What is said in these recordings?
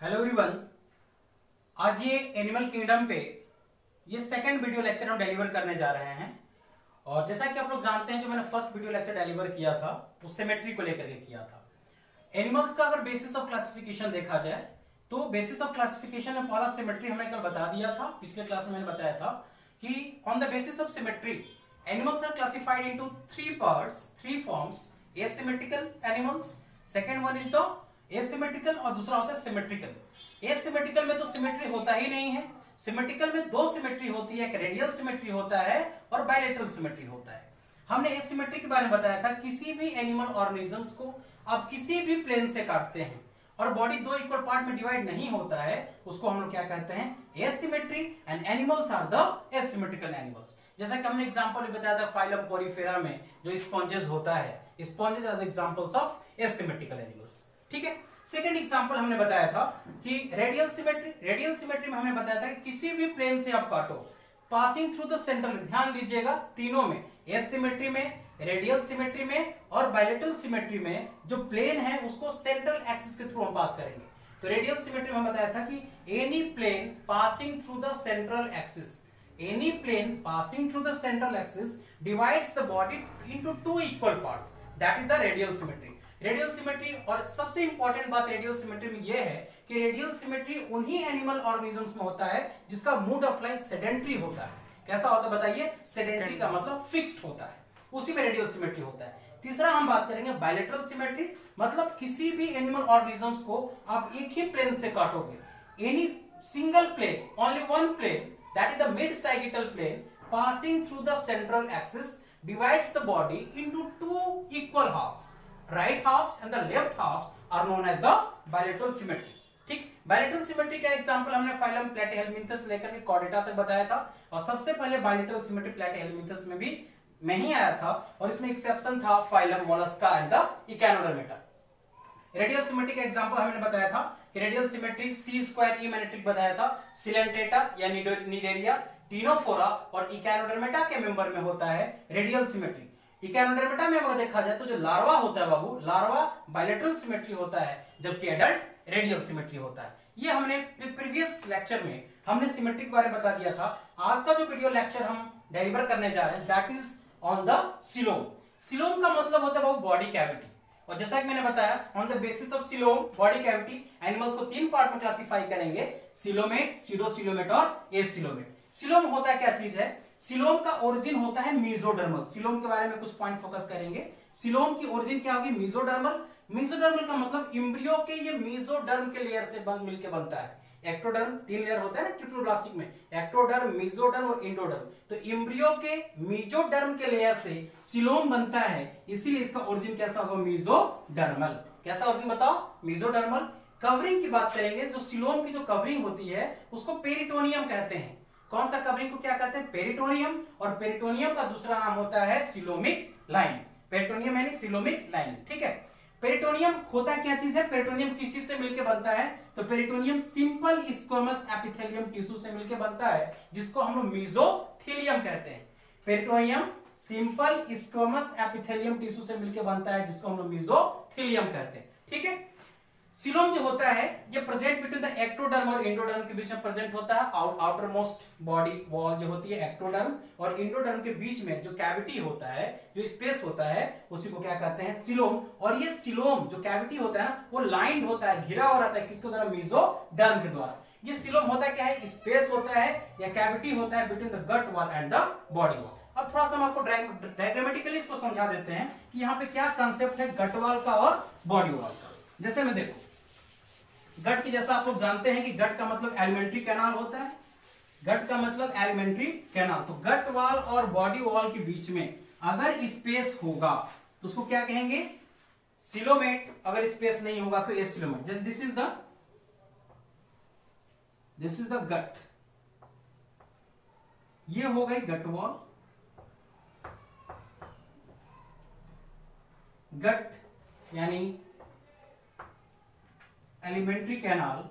Hello everyone. आज ये animal kingdom पे ये सेकंड वीडियो लेक्चर हम डिलीवर करने जा रहे हैं। और जैसा कि आप लोग जानते हैं, जो मैंने फर्स्ट वीडियो लेक्चर डिलीवर किया था वो सिमेट्री को लेकर के किया था। एनिमल्स का अगर बेसिस ऑफ क्लासिफिकेशन देखा जाए तो बेसिस ऑफ क्लासिफिकेशन में पहला सिमेट्री हमने कल बता दिया था। पिछले क्लास में मैंने बताया था कि on the basis of symmetry animals are classified into three parts, three forms. Asymmetrical animals, second one is the asymmetrical और दूसरा होता है सिमेट्रिकल। एसिमेट्रिकल में तो सिमेट्री होता ही नहीं है। सिमेट्रिकल में दो सिमेट्री होती है, एक रेडियल सिमेट्री होता है और बायलैटरल सिमेट्री होता है। हमने एसिमेट्री के बारे में बताया था, किसी भी एनिमल ऑर्गेनिजम्स को आप किसी भी प्लेन से काटते हैं और बॉडी दो इक्वल पार्ट में डिवाइड नहीं होता है, उसको हम लोग क्या कहते हैं, asymmetry. And animals are the asymmetrical animals. जैसा कि हमने एग्जांपल भी बताया था फाइलम पोरिफेरा में जो स्पॉन्जेस होता है, sponges are the examples of asymmetrical animals. ठीक है। सेकंड एग्जांपल हमने बताया था कि रेडियल सिमेट्री। रेडियल सिमेट्री में हमने बताया था कि किसी भी प्लेन से आप काटो पासिंग थ्रू द सेंट्रल, ध्यान दीजिएगा तीनों में, एसिमेट्री में, रेडियल सिमेट्री में और बायलैटरल सिमेट्री में जो प्लेन है उसको सेंट्रल एक्सिस के थ्रू हम पास करेंगे। तो रेडियल सिमेट्री में हम बताया था कि any plane passing through the central axis, any plane passing through the central axis divides the body into two equal parts, that is the radial symmetry. Radial symmetry, और सबसे इंपॉर्टेंट बात radial symmetry में यह है कि radial symmetry उन्हीं animal organisms में होता है जिसका मोड ऑफ लाइफ सेडेंटरी होता है। कैसा होता है बताइए? सेडेंटरी का मतलब फिक्स्ड होता है, उसी में रेडियल सिमेट्री होता है। तीसरा हम बात करेंगे बायलैटरल सिमेट्री, मतलब किसी भी एनिमल ऑर्गेनिजम्स को आप एक ही प्लेन से काटोगे, any single plane, only one plane, that is the mid sagittal plane passing through the central axis divides the body into two equal halves. Right halves and the left halves are known as the bilateral symmetry. ठीक। Bilateral symmetry का example हमने phylum Platyhelminthes लेकर के Chordata तक बताया था, और सबसे पहले बायलैटरल सिमेट्री प्लैटिहेल्मिंथस में ही आया था, और इसमें एक्सेप्शन था phylum Mollusca and the Echinodermata. Radial symmetry का एग्जांपल हमने बताया था कि रेडियल सिमेट्री सी स्क्वायर इमेनेट्रिक बताया था, सिलेंटेटा या निडेरिया, टीनोफोरा और इकैनोडर्मेटा के मेंबर में होता है रेडियल सिमेट्री। इकैनोडर्मेटा में अगर देखा जाए तो जो लार्वा होता है बाबू, लार्वा बायलैटरल सिमेट्री होता है, जबकि एडल्ट रेडियल सिमेट्री होता है। ये हमने प्रीवियस लेक्चर में हमने सिमेट्री के बारे में बता दिया था। आज का जो वीडियो लेक्चर हम डिलीवर करने जा रहे हैं that is on the coelom. Coelom का मतलब होता है बाबू बॉडी कैविटी, और जैसा कि मैंने बताया on the basis of coelom body cavity animals को तीन पार्ट में क्लासिफाई करेंगे, सिलोमेट, सीडोसिलोमेट और एसिलोमेट। सिलोम होता क्या चीज है? सिलोम का ओरिजिन होता है मेसोडर्मल। सिलोम के बारे में कुछ पॉइंट फोकस करेंगे। सिलोम की ओरिजिन क्या होगी? मेसोडर्मल। मेसोडर्मल का मतलब एम्ब्रियो के ये मेसोडर्म के लेयर से मिलकर बनता है। एक्टोडर्म, तीन लेयर होता है ना ट्रिप्लोब्लास्टिक में, एक्टोडर्म, मेसोडर्म और एंडोडर्म। तो एम्ब्रियो के मेसोडर्म के लेयर से सिलोम बनता है, इसीलिए इसका ओरिजिन कैसा होगा? मेसोडर्मल। कैसा ओरिजिन बताओ? मेसोडर्मल। कवरिंग की बात करेंगे, जो सिलोम की जो कवरिंग होती है उसको पेरिटोनियम कहते हैं। कौन सा कवरिंग को क्या कहते हैं? पेरिटोनियम। और पेरिटोनियम का दूसरा नाम होता है सिलोमिक लाइन। पेरिटोनियम यानी सिलोमिक लाइन। ठीक है। पेरिटोनियम होता क्या चीज है? पेरिटोनियम किस चीज से मिलकर बनता है? तो peritoneum simple squamous epithelium tissue से मिलकर बनता है, जिसको हम लोग मेसोथेलियम कहते हैं। Peritoneum simple squamous epithelium tissue से मिलकर बनता है, जिसको हम लोग मेसोथेलियम कहते हैं। ठीक है। सिलोम जो होता है ये प्रेजेंट बिटवीन द एक्टोडर्म और एंडोडर्म के बीच में प्रेजेंट होता है। आउटर मोस्ट बॉडी वॉल जो होती है एक्टोडर्म और एंडोडर्म के बीच में जो कैविटी होता है, जो स्पेस होता है, उसी को क्या कहते हैं? सिलोम। और ये सिलोम जो कैविटी होता है ना, वो लाइंड होता है, घिरा हो रहता है, किसके द्वारा? मेसोडर्म के द्वारा। ये सिलोम होता है क्या है? स्पेस होता है या कैविटी होता है between the gut wall and the body wall. अब थोड़ा सा हम आपको डायग्रामेटिकली इसको समझा देते हैं कि यहाँ पे क्या कंसेप्ट है गट वॉल का और बॉडी वॉल का। जैसे में देखो, गट की जैसा आप लोग जानते हैं कि गट का मतलब एलिमेंट्री कैनाल होता है। गट का मतलब एलिमेंट्री कैनाल। तो गट वॉल और बॉडी वॉल के बीच में अगर स्पेस होगा तो उसको क्या कहेंगे? सिलोमेट। अगर स्पेस नहीं होगा तो acoelomate. This is the gut. ये हो गई गट वॉल। गट यानी alimentary canal,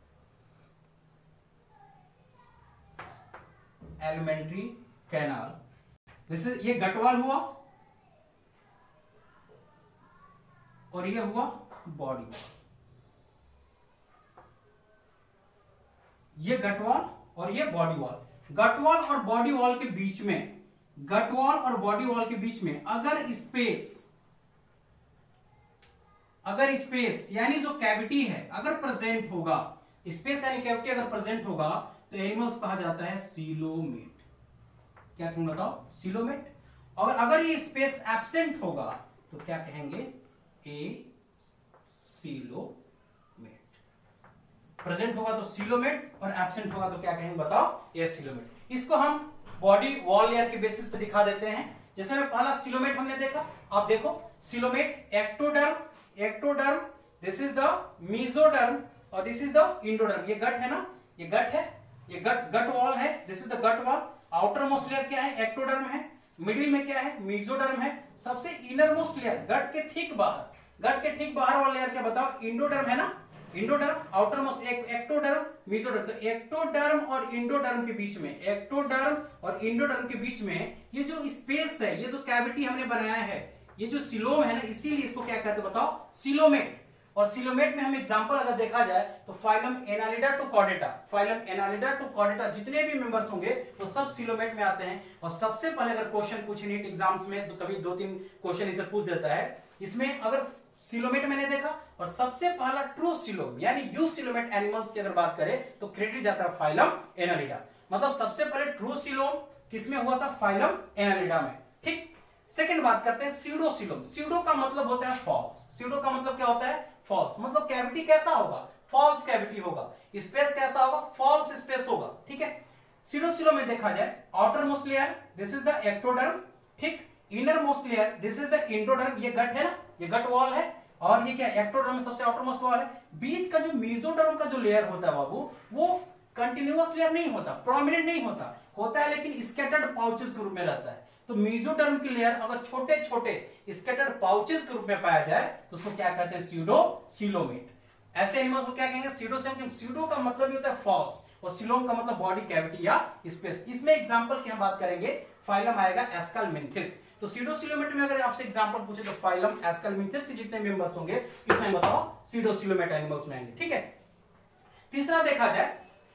alimentary canal, this is, ये गटवाल हुआ और ये हुआ बॉडी। ये गट वॉल और ये बॉडी वॉल। गट वॉल और बॉडी वॉल के बीच में, गट वॉल और बॉडी वॉल के बीच में अगर स्पेस यानी जो कैविटी है अगर प्रेजेंट होगा, स्पेस यानी कैविटी अगर प्रेजेंट होगा तो एनिमल्स कहा जाता है सीलोमेट। क्या तुम बताओ? सीलोमेट। और अगर ये स्पेस एब्सेंट होगा तो क्या कहेंगे? ए सीलोमेट। प्रेजेंट होगा तो सीलोमेट और एब्सेंट होगा तो क्या कहेंगे बताओ? Acoelomate. इसको हम बॉडी वॉल लेयर के बेसिस पे दिखा देते हैं। जैसे में पहला सीलोमेट हमने देखा, आप देखो coelomate ectoderm, this is the mesoderm और दिस इज द इंडोडर्म। ये गट है ना, ये गट है, ये गट वॉल है, this is the gut wall. Outer most layer क्या है? एक्टोडर्म है। मिडिल में क्या है? मेसोडर्म है। सबसे इनर मोस्ट लेयर गट के ठीक बाहर वाला लेयर क्या बताओ? इंडोडर्म है ना, endoderm. Outer most ectoderm, mesoderm. तो एक्टोडर्म और इंडोडर्म के बीच में, एक्टोडर्म और इंडोडर्म के बीच में ये जो स्पेस है, ये जो कैविटी हमने बनाया है, ये जो सीलोम है ना, इसीलिए इसको क्या कहते हैं बताओ? सीलोमेट। और सीलोमेट में हम एग्जांपल अगर देखा जाए तो phylum Annelida to Chordata, phylum Annelida to Chordata जितने भी मेंबर्स होंगे वो सब सीलोमेट में आते हैं। और सबसे पहले अगर क्वेश्चन पूछे नीट एग्जाम्स में तो कभी 2-3 क्वेश्चन इसे पूछ देता है। इसमें अगर सीलोमेट मैंने देखा और सबसे पहला ट्रू सीलोम यानी यूसीलोमेट एनिमल्स की अगर बात करें तो क्रेडिट जाता है फाइलम एनालिडा। मतलब सबसे पहले ट्रू सीलोम किसमें हुआ था? फाइलम एनालिडा में। ठीक। सेकंड बात करते हैं स्यूडोसीलोम। स्यूडो का मतलब होता है फॉल्स। स्यूडो का मतलब क्या होता है? फॉल्स। मतलब कैविटी कैसा होगा? फॉल्स कैविटी होगा। स्पेस कैसा होगा? फॉल्स स्पेस होगा। ठीक है। स्यूडोसीलोम में देखा जाए outer most layer this is the ectoderm, ठीक। Inner most layer this is the endoderm, ये गट है ना, ये गट वॉल है। और ये क्या? एक्टोडर्म में सबसे आउटर मोस्ट वॉल है। बीच का जो मेसोडर्म का जो लेयर होता है बाबू, वो कंटिन्यूअस लेयर नहीं होता, प्रोमिनेंट नहीं होता, होता है लेकिन स्कैटर्ड पाउचेस के रूप में रहता है। तो मेसोडर्म की लेयर अगर छोटे छोटे स्कैटर्ड पाउचेस के रूप में पाया जाए तो उसको क्या कहते हैं? स्यूडोसीलोमेट। ऐसे एनिमल्स को क्या कहेंगे? स्यूडोसीलोम। स्यूडो का मतलब ही होता है फॉल्स और सीलोम का मतलब बॉडी कैविटी या स्पेस। इसमें एग्जांपल की हम बात करेंगे, फाइलम आएगा एस्कलमिंथिस। तो स्यूडोसीलोमेट में अगर आपसे एग्जांपल पूछे तो फाइलम एस्कलमिंथिस के जितने मेंबर्स होंगे इसमें बताओ स्यूडोसीलोमेट एनिमल्स में आएंगे। ठीक है। तीसरा देखा जाए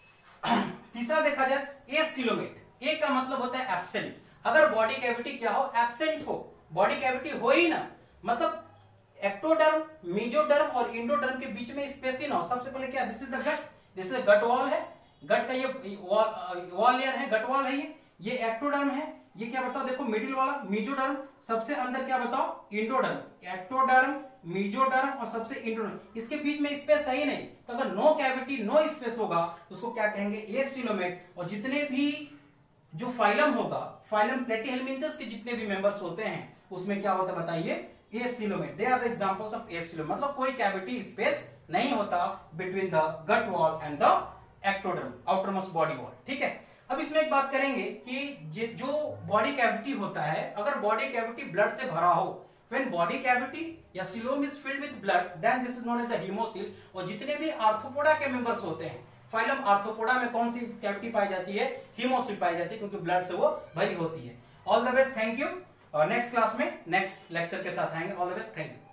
एसीलोमेट। ए का मतलब होता है एब्सेंट। अगर बॉडी कैविटी क्या हो? एब्सेंट हो, बॉडी कैविटी हो ही ना, मतलब एक्टोडर्म, मेसोडर्म और इंडोडर्म के बीच में स्पेस ही ना हो। सबसे पहले क्या? This is the gut, this is gut wall है, गट का ये वॉल लेयर है, गट वॉल है। ये एक्टोडर्म है। ये क्या बताओ? देखो मिडिल वाला मेसोडर्म, सबसे अंदर क्या बताओ? इंडोडर्म। एक्टोडर्म, मेसोडर्म और सबसे इंडोडर्म, इसके बीच में स्पेस है ही नहीं। तो अगर नो कैविटी नो स्पेस होगा तो उसको क्या कहेंगे? एसीलोमेट। और जितने भी जो फाइलम होगा, फाइलम प्लेटीहेलमिंथस के जितने भी मेंबर्स होते हैं उसमें क्या होता है बताइए? Acoelomate. They are the examples of acoelomate. मतलब कोई कैविटी स्पेस नहीं होता between the gut wall and the ectoderm, outer most body wall. ठीक है। अब इसमें एक बात करेंगे कि जो बॉडी कैविटी होता है, अगर बॉडी कैविटी ब्लड से भरा हो, व्हेन बॉडी कैविटी या coelom is filled with blood then this is known as the haemocoel. और जितने भी आर्थ्रोपोडा के मेंबर्स होते हैं, फाइलम आर्थ्रोपोडा में कौन सी कैविटी पाई जाती है? हीमोसील पाई जाती है, क्योंकि ब्लड से वो भरी होती है। All the best, thank you. और नेक्स्ट क्लास में नेक्स्ट लेक्चर के साथ आएंगे। All the best, thank you.